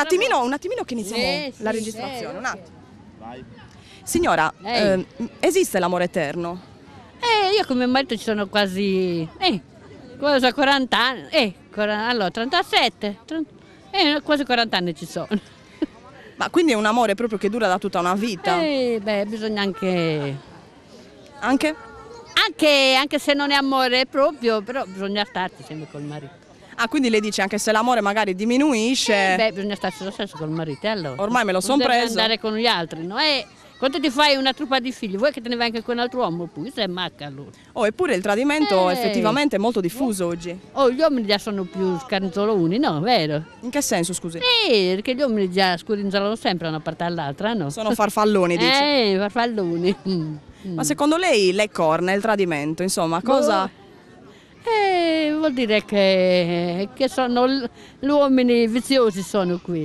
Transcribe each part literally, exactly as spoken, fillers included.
attimino, un attimino che iniziamo Eh, sì, la registrazione, eh, un attimo. Signora, Ehi. eh, esiste l'amore eterno? Eh, io con mio marito ci sono quasi, eh, quasi quaranta anni, eh, quaranta allora trentasette, trenta, eh, quasi quaranta anni ci sono. Ma quindi è un amore proprio che dura da tutta una vita? Eh, beh, bisogna anche, Anche? anche, anche se non è amore proprio, però bisogna starci sempre col marito. Ah, quindi lei dice anche se l'amore magari diminuisce... Eh, beh, bisogna starci lo stesso col marito, e allora. Ormai me lo son Non devi preso. andare con gli altri, no? Eh, quando ti fai una truppa di figli, vuoi che te ne vai anche con un altro uomo? Poi sei macca allora. Oh, eppure il tradimento Eh. effettivamente è molto diffuso oggi. Oh, gli uomini già sono più scarinzoloni, no? Vero? In che senso, scusi? Sì, perché gli uomini già scurinzolano sempre da una parte all'altra, no? Sono farfalloni, dice. Eh, farfalloni. Mm, mm. Ma secondo lei le corna, il tradimento, insomma, cosa... Eh, vuol dire che, che sono l- gli uomini viziosi sono quelli.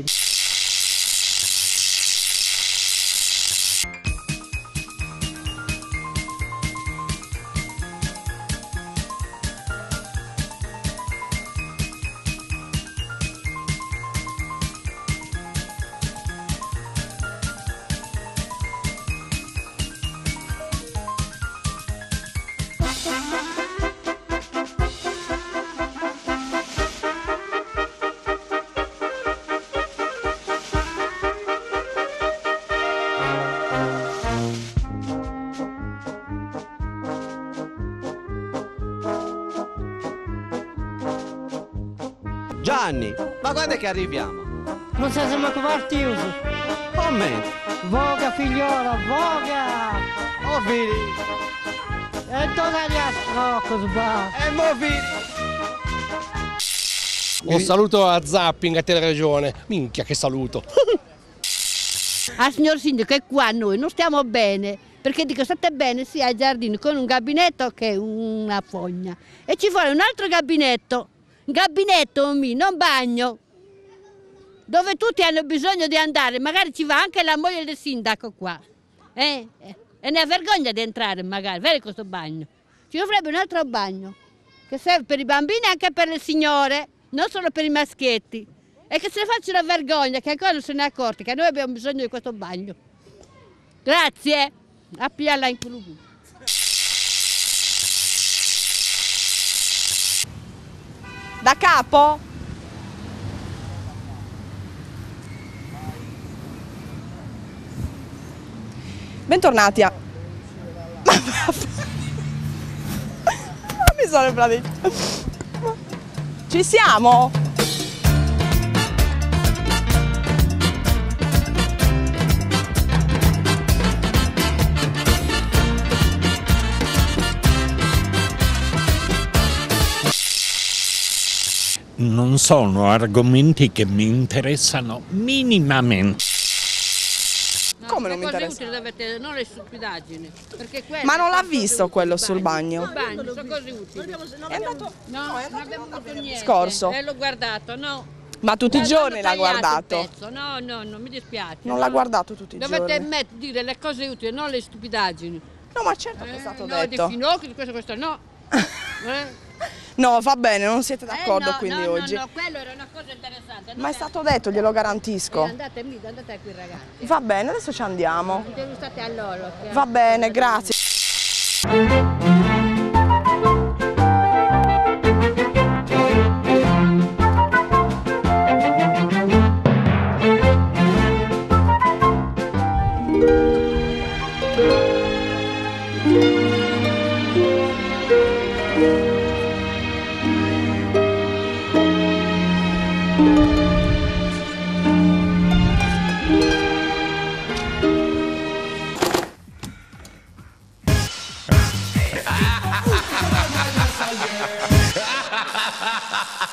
Gianni, ma quando è che arriviamo? Non sai se mi partito. Commenti. Voga figliola, voga! Oh fini, E dove gli astrocco sbà? e mo fini. Un saluto a Zapping, a Teleragione. Minchia, che saluto. Ah, signor sindaco, che qua noi non stiamo bene, perché dico state bene sia ai giardini con un gabinetto che una fogna. E ci vuole un altro gabinetto, un gabinetto mi, non bagno, dove tutti hanno bisogno di andare, magari ci va anche la moglie del sindaco qua. Eh? E ne ha vergogna di entrare magari, vedi questo bagno. Ci dovrebbe un altro bagno, che serve per i bambini e anche per le signore, non solo per i maschietti. E che se ne faccia una vergogna, che ancora non se ne è accorti, che noi abbiamo bisogno di questo bagno. Grazie. A pialla in culo. Da capo? Bentornati a... Mi sono praticamente... Ci siamo? Non sono argomenti che mi interessano minimamente. No, Come non le mi cose interessa? utili dovete, non le stupidaggini. Perché quelle Ma non l'ha sono cose visto utili, quello il sul bagno? Il bagno, sono cose utili. È andato... No, non abbiamo avuto niente. Scorso. E l'ho guardato, no. Ma tutti i Eh, giorni hanno l'ha tagliato il guardato? pezzo. No, no, non mi dispiace. Non no. l'ha guardato tutti i Dovete giorni? met- dire le cose utili, non le stupidaggini. No, ma certo che è Eh, stato no, detto. di finocchi, di questo, questo no. Eh? No, va bene, non siete Eh, d'accordo no, quindi no, oggi. No, no, quello era una cosa interessante. Ma è Andate- stato detto, glielo eh, garantisco. andate, mi- andate qui ragazzi. Va bene, adesso ci andiamo. State a loro. che- Va bene, grazie. Ha ha ha ha ha!